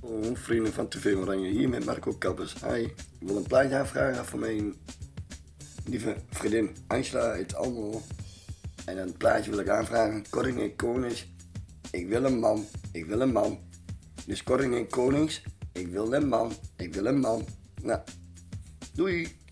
Oh, vrienden van TV Oranje, hier met Marco Kappers. Hi, ik wil een plaatje aanvragen voor mijn lieve vriendin Angela uit Almelo. En een plaatje wil ik aanvragen, Koning en Konings. Ik wil een man, ik wil een man. Dus Koning en Konings, ik wil een man, ik wil een man. Nou, doei!